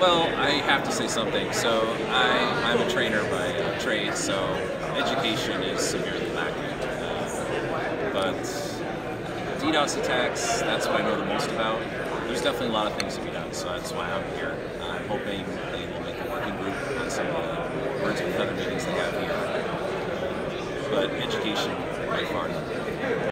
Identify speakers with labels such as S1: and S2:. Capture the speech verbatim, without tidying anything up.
S1: Well, I have to say something. So I, I'm a trainer by uh, trade, so education is severely lacking. Uh, but DDoS attacks, that's what I know the most about. There's definitely a lot of things to be done, so that's why I'm here. I'm hoping they will make a working group on some of the words with feather meetings they have here. But education, by far,